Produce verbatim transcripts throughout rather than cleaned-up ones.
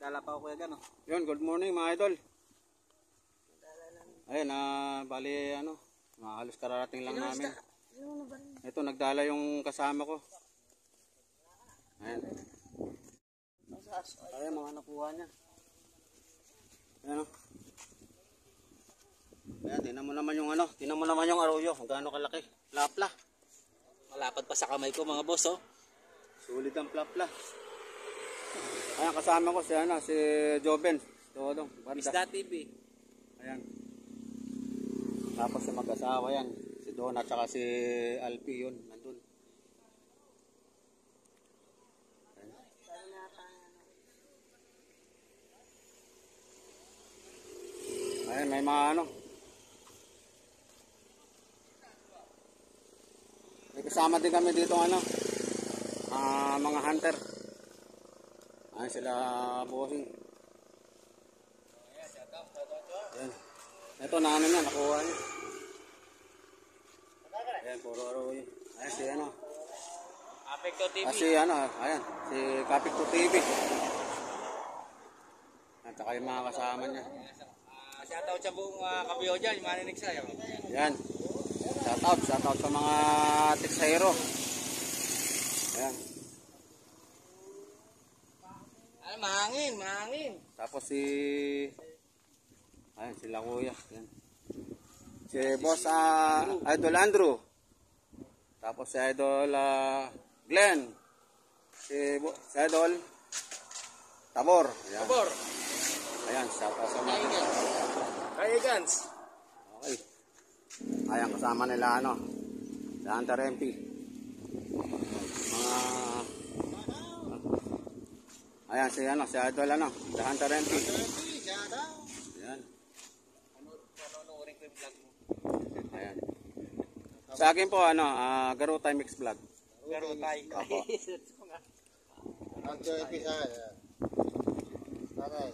Dala pa ako kuya gano. Yun, good morning mga idol. Ayun, ah, bali ano, halos kararating lang namin. Ito, nagdala yung kasama ko. Ayan. Ayan, mga nakuha niya. Ayan o. Ayan, tinan mo naman yung ano, tinan mo naman yung arroyo. Kung gaano kalaki. Plapla. Malapad pa sa kamay ko mga boss oh. Sulit ang plapla. Ayan, kasama ko si ano, si Joven. Todo, Isda T V. Ayan. Tapos si mag-asawa yan. Si Don at saka si Alpi yun. Nandun. Ayan, may mga ano. May kasama din kami dito ano. Uh, mga hunter. Ayan sila bossing. Ayan. Ito na ano niya, nakuha niya. Ayan, puro araw yun. Ayan si ano. Apekto T V. Ah, si ano, ayan. Si Kapikto T V. At saka yung mga kasama niya. Uh, shoutout sa buong uh, kabiyo dyan, yung maninig sa'yo. Ayan. Shoutout, shoutout sa mga tiksahero. Ayan. Ay, mahangin, mahangin. Tapos si ayan sila kuya. Ayan. Si boss uh, Idol Andrew. Tapos si Idol uh, Glenn. Si, si Idol Tabor. Ayan. Tabor. Ayan, shoutout sa mga Kaigans. Okay. Ayan kasama nila ano. Si Hunter M P. Mga ayan si ano, si Idol ano, si Hunter M P. Ayan. Panonoodin ko yung vlog mo. Ayan. Sa akin po ano, uh, Garutay Mix Vlog. Garutay. Opo. Ang episode. Tatay.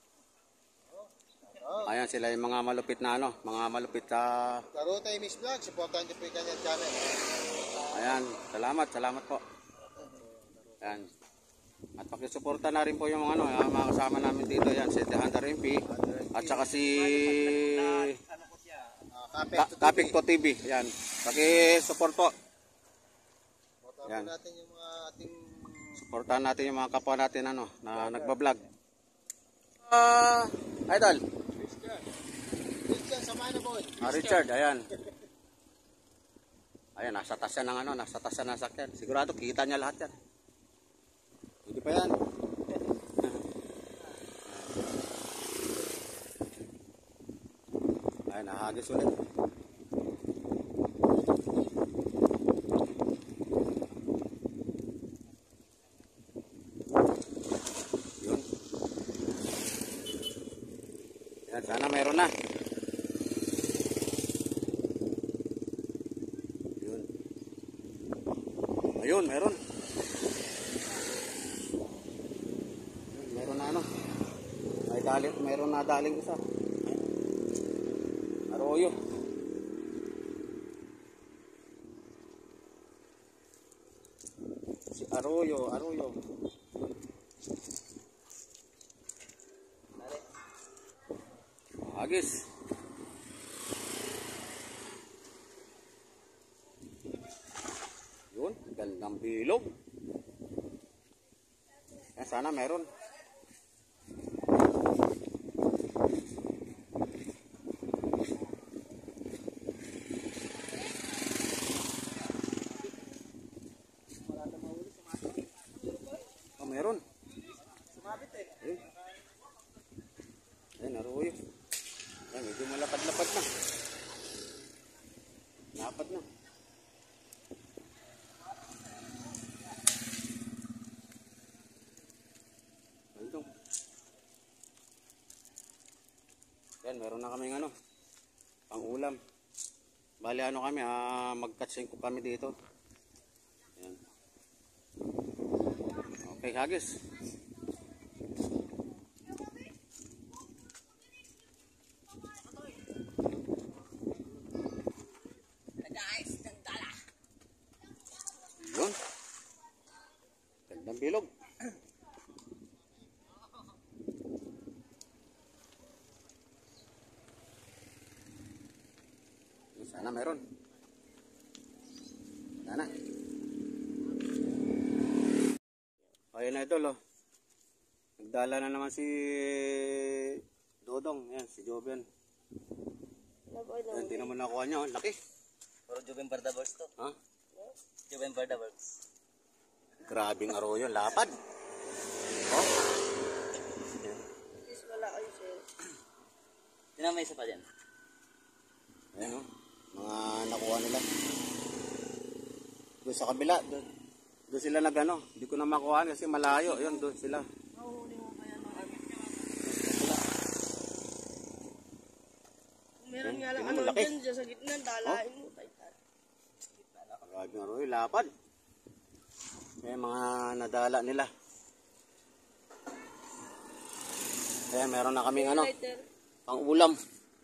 Ayan sila yung mga malupit na ano, mga malupit sa Garutay Miss Vlog, supportan niyo po yung kanyang channel. ayan, salamat, salamat po. Ayan. At pakisuporta na rin po yung ano, yung mga kasama namin dito yan, si Hunter M P at saka si Ano ko siya? Ka Kapikto T V. Ayan. Paki-support po. Supportan Yan. natin yung mga ating Supportahan natin yung mga kapwa natin ano, na nagba-vlog. Ah, uh, Idol. Christian Samana boy. Ah, Richard, ayan. Ayan, nasa taas yan ng ano, nasa taas yan ng sakyan. Sigurado kita niya lahat yan. Hindi pa yan. Ayan, nahagis ulit. Yun. Ayan, sana mayroon na. Yun. Ayun, meron. Meron na ano. May daling, meron na daling isa. Arroyo. Si Arroyo, Arroyo. Agis. Yun, gandang bilog. Yan, sana meron. Oh, meron. Sumabit eh. Ayun. Ayun, Arroyo. Ayun, medyo malapad-lapad na. Lapad na. Ayun. Yan, meron na kaming ano, pang ulam. Bali ano kami, ah, mag-catching ko kami dito. Yan. Okay, hagis. Yun. Gandang bilog. Sana meron. Sana. Ayun na idol, oh. Nagdala na naman si Dodong. Ayan, si Joven. Ayan, di naman nakuha niya, oh. Laki. Puro Juven Bardabergs to. Ha? Juven Bardabergs. Grabing arroyo, lapad. Oh. Tingnan mo isa pa dyan. Ayan, oh. Mga nakuha nila. Doon sa kabila, doon. Doon sila nagano. Hindi ko na makuha kasi malayo. Yun, doon sila. Mahuhuli mo kaya ng ano? Meron nga lang Tingnan ano mo, laki. dyan, dyan sa gitna, dalain mo. Taytan. Grabing arroyo, lapad. May mga nadala nila. Ayan, meron na kaming ano, Lighter. pang ulam.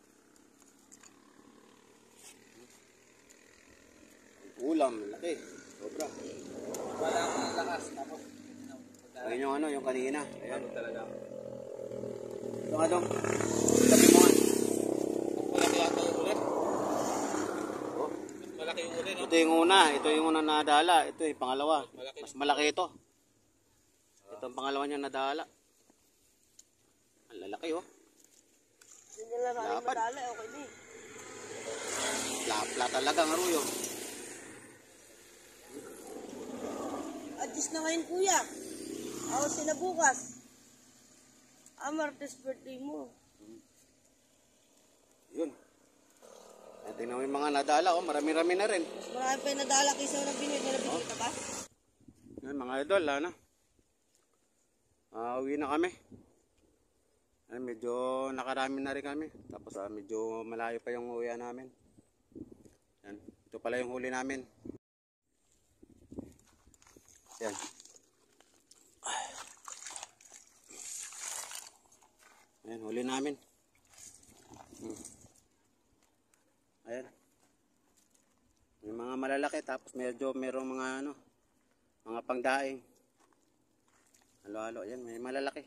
Ulam, laki. Sobra. Wala akong lakas. Tapos, Ayun yung ano, yung kanina. Ayan. talaga. Ito nga dong. Sabi mo nga. Malaki ata yung ulan. Oh. Malaki yung ulan, no? Ito yung una. Ito yung una nadala. Ito yung pangalawa. Mas malaki ito. Ito ang pangalawa niya nadala. Ang lalaki, oh. Hindi nila rin Lapad. madala, okay di. Lapla talaga ang aruyo. Adjust na ngayon kuya. Ako sila bukas. Ah, Martes birthday mo. Yun. At tingnan mo yung mga nadala, oh. Marami-rami na rin. Mas marami pa yung nadala kaysa walang binigay. May nabigay ka ba? Yan, mga idol, ano. Ah, uwi na kami. Ay, medyo nakarami na rin kami. Tapos ah, medyo malayo pa yung uwian namin. Yan. Ito pala yung huli namin. Yan. Ayan, huli namin. Hmm. Ayan. May mga malalaki tapos medyo merong mga ano, mga pangdaing. Halo-halo, ayan, may malalaki.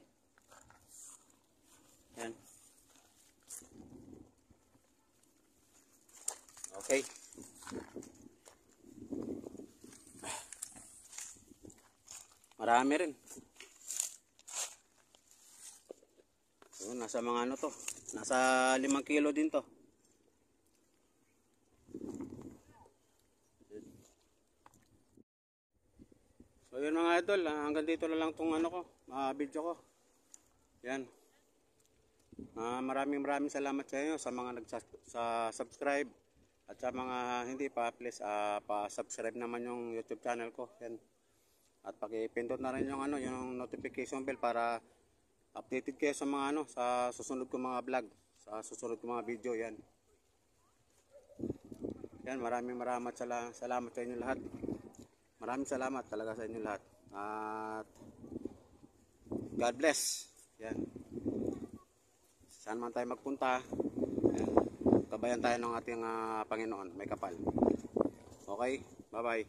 Ayan. Okay. Marami rin. So, nasa mga ano to. Nasa limang kilo din to. So yun mga idol, hanggang dito na lang tong ano ko, uh, video ko. Yan. Uh, maraming maraming salamat sa inyo sa mga nag-subscribe at sa mga hindi pa, please uh, pa-subscribe naman yung YouTube channel ko. Yan. At paki-pindot na rin yung ano, yung notification bell para updated kayo sa mga ano, sa susunod ko mga vlog, sa susunod ko mga video. Yan. Yan, maraming maraming sala salamat sa inyo lahat. Maraming salamat talaga sa inyo lahat. At God bless. Yan. Saan man tayo magpunta, yan, kabayan tayo ng ating uh, Panginoon, may kapal. Okay? Bye-bye.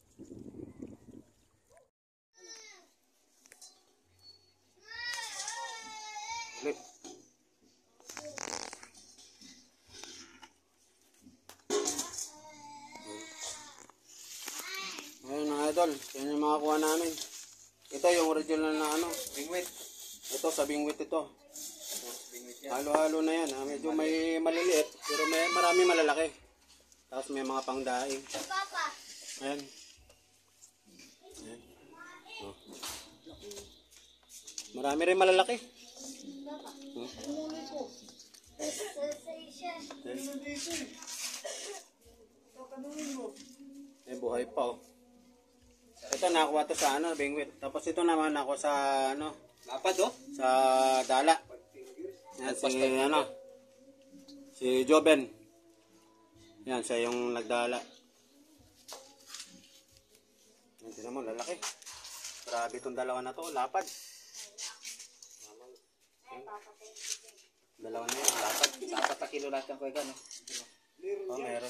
Ulit. Ayun mga idol, yan yung mga kuha namin. Ito yung original na ano, bingwit. Ito sa bingwit ito. Halo-halo na yan, ha? Medyo may maliliit, pero may marami malalaki. Tapos may mga pangdaing. Ayan. Ayan. Oh. Marami rin malalaki. Hmm. Eh, buhay pa, oh. Ito nakuha to sa ano, bingwit. Tapos ito naman nakuha sa ano, lapad, oh, sa dala. Yan si ano, si Joven. Yan, siya yung nagdala. Yan, tignan mo, lalaki. Grabe itong dalawa na to, lapad. Dalawa na yun, lapad. Apat na kilo lahat ng kuya, no? Oh, meron.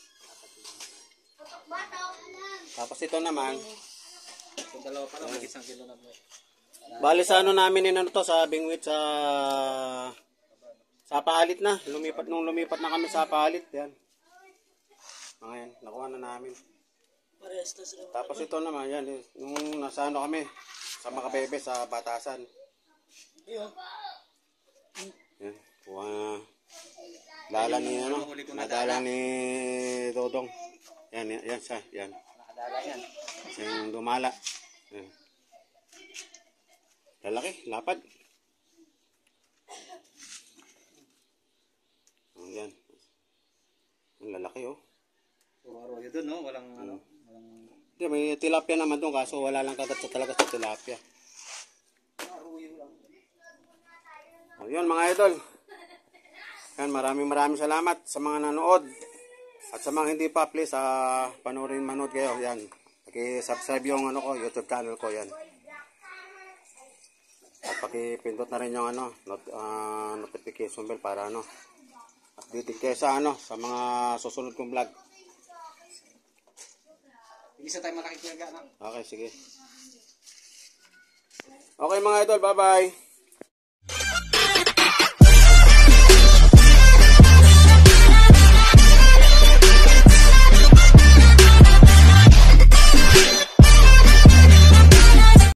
Tapos ito naman, Kung dalawa pa lang, may isang kilo na mo. bali sa ano namin yun, ano to, sa bingwit, sa sa paalit na. Lumipat, nung lumipat na kami sa paalit, yan. Mga yan, nakuha na namin. Parehas na sila. Tapos ito naman, yan, eh, nung nasa ano kami, sa Makabebe, sa Batasan. Ayun. Yan, kuha na. Dala ni, ano, nadala ni Dodong. Yan, yan, yan siya, yan. Nakadala yan. Siya yung dumala. Yan. Lalaki, lapad. Oh, yan. Ang lalaki, oh. Puro arroyo dun, no? Walang ano. Walang... Hindi, may tilapia naman doon, kaso wala lang kagat sa talaga sa tilapia. Arroyo lang. O yun mga idol. Yan, maraming maraming salamat sa mga nanood. At sa mga hindi pa, please, uh, panoorin manood kayo. Yan. Paki-subscribe yung ano ko, YouTube channel ko, yan. At paki-pindot na rin yung ano, not, uh, notification bell para ano, updated kayo sa ano, sa mga susunod kong vlog. Isa tayo malaki kinaga, no? Okay, sige. Okay mga idol, bye-bye.